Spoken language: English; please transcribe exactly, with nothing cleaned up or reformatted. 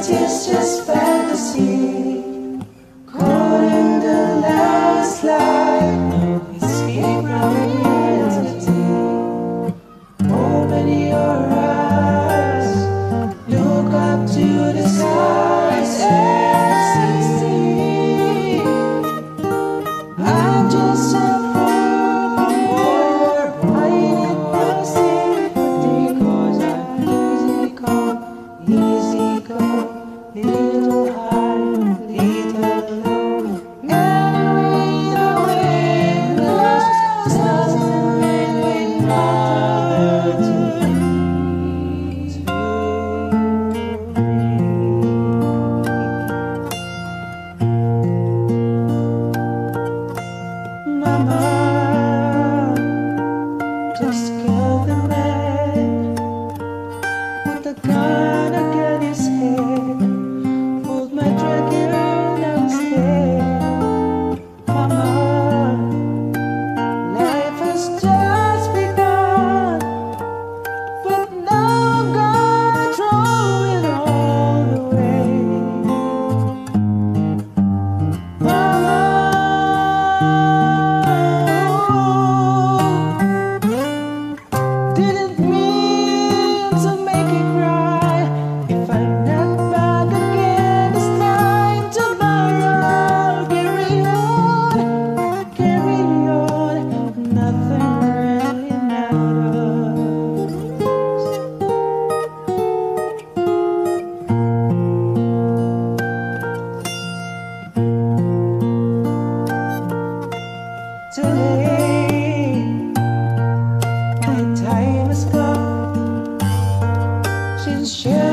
is just fantasy, caught in the landslide, escape from reality. Open your eyes, look up to the skies and see. I'm just a fool, I ain't proceed, because I'm easy come, easy go. Little high, little low, and the wind blows, doesn't really matter to me, to me. Mama, just kill the man with the gun against his head. My dragon downstairs, Mama. Life has just begun, but now I'm gonna throw it all away. Mama, didn't mean to make you cry. If I'm not back again this time tomorrow, carry on, carry on, nothing really matters. Today, my time has come, since you